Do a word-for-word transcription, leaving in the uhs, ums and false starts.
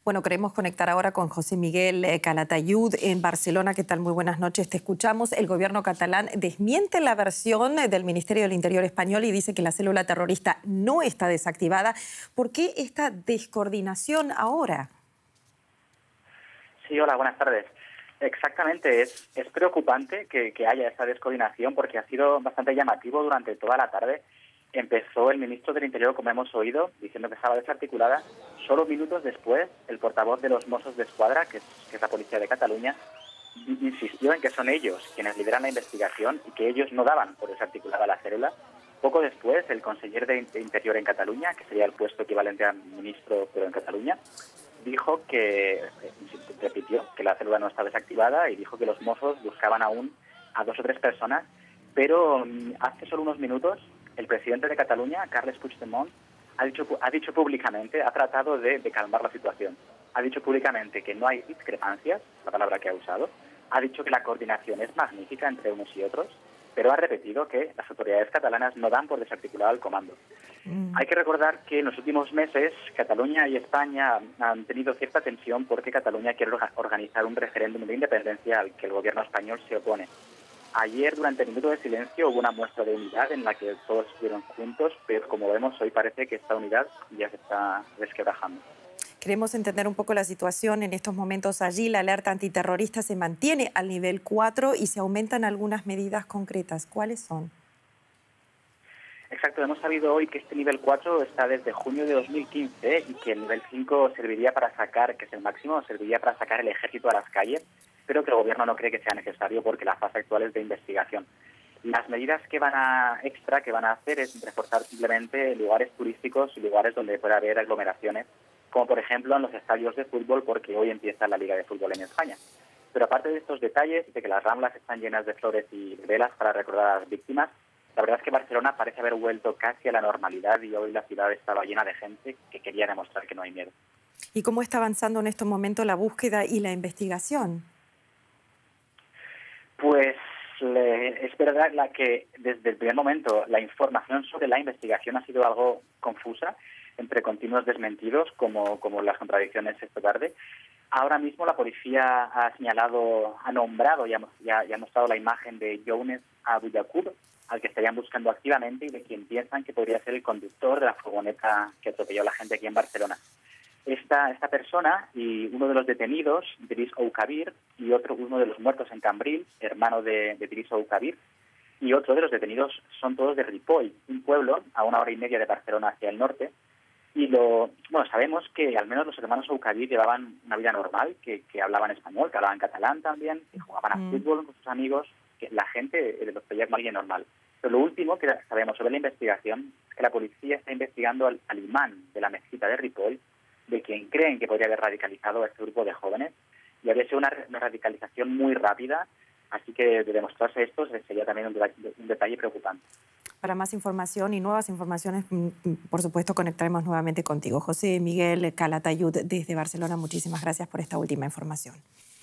Bueno, queremos conectar ahora con José Miguel eh, Calatayud en Barcelona. ¿Qué tal? Muy buenas noches, te escuchamos. El gobierno catalán desmiente la versión eh, del Ministerio del Interior español y dice que la célula terrorista no está desactivada. ¿Por qué esta descoordinación ahora? Sí, hola, buenas tardes. Exactamente, es, es preocupante que, que haya esa descoordinación porque ha sido bastante llamativo durante toda la tarde. Empezó el ministro del Interior, como hemos oído, diciendo que estaba desarticulada. Solo minutos después, el portavoz de los Mossos d'Esquadra, que es, que es la policía de Cataluña, insistió en que son ellos quienes lideran la investigación y que ellos no daban por desarticulada la célula. Poco después, el conseller de Interior en Cataluña, que sería el puesto equivalente a ministro, pero en Cataluña, dijo que, repitió, que la célula no está desactivada y dijo que los Mossos buscaban aún a dos o tres personas, pero hace solo unos minutos el presidente de Cataluña, Carles Puigdemont, ha dicho, ha dicho públicamente, ha tratado de, de calmar la situación. Ha dicho públicamente que no hay discrepancias, la palabra que ha usado. Ha dicho que la coordinación es magnífica entre unos y otros, pero ha repetido que las autoridades catalanas no dan por desarticulado el comando. Mm. Hay que recordar que en los últimos meses Cataluña y España han tenido cierta tensión porque Cataluña quiere organizar un referéndum de independencia al que el gobierno español se opone. Ayer, durante el minuto de silencio, hubo una muestra de unidad en la que todos estuvieron juntos, pero como vemos hoy parece que esta unidad ya se está desquebrajando. Queremos entender un poco la situación en estos momentos allí. La alerta antiterrorista se mantiene al nivel cuatro y se aumentan algunas medidas concretas. ¿Cuáles son? Exacto, hemos sabido hoy que este nivel cuatro está desde junio de dos mil quince y que el nivel cinco serviría para sacar, que es el máximo, serviría para sacar el ejército a las calles, pero que el gobierno no cree que sea necesario porque la fase actual es de investigación. Las medidas que van a extra que van a hacer es reforzar simplemente lugares turísticos y lugares donde pueda haber aglomeraciones, como por ejemplo en los estadios de fútbol, porque hoy empieza la Liga de Fútbol en España. Pero aparte de estos detalles, de que las Ramblas están llenas de flores y velas para recordar a las víctimas, la verdad es que Barcelona parece haber vuelto casi a la normalidad y hoy la ciudad estaba llena de gente que quería demostrar que no hay miedo. ¿Y cómo está avanzando en estos momentos la búsqueda y la investigación? Pues le, es verdad la que desde el primer momento la información sobre la investigación ha sido algo confusa, entre continuos desmentidos, como, como las contradicciones esta tarde. Ahora mismo la policía ha señalado, ha nombrado y ha, ya, ya ha mostrado la imagen de Younes Abuyakub, al que estarían buscando activamente y de quien piensan que podría ser el conductor de la furgoneta que atropelló a la gente aquí en Barcelona. Esta, esta persona y uno de los detenidos, Driss Oukabir, y otro uno de los muertos en Cambrils, hermano de, de Driss Oukabir, y otro de los detenidos son todos de Ripoll, un pueblo a una hora y media de Barcelona hacia el norte. Y lo bueno sabemos que al menos los hermanos Oukabir llevaban una vida normal, que, que hablaban español, que hablaban catalán también, que jugaban a mm. fútbol con sus amigos, que la gente los veía como alguien normal. Pero lo último que sabemos sobre la investigación es que la policía está investigando al, al imán de la mezquita de Ripoll, de quien creen que podría haber radicalizado a este grupo de jóvenes, y habría sido una, una radicalización muy rápida, así que de demostrarse esto sería también un, un detalle preocupante. Para más información y nuevas informaciones, por supuesto, conectaremos nuevamente contigo. José Miguel Calatayud, desde Barcelona, muchísimas gracias por esta última información.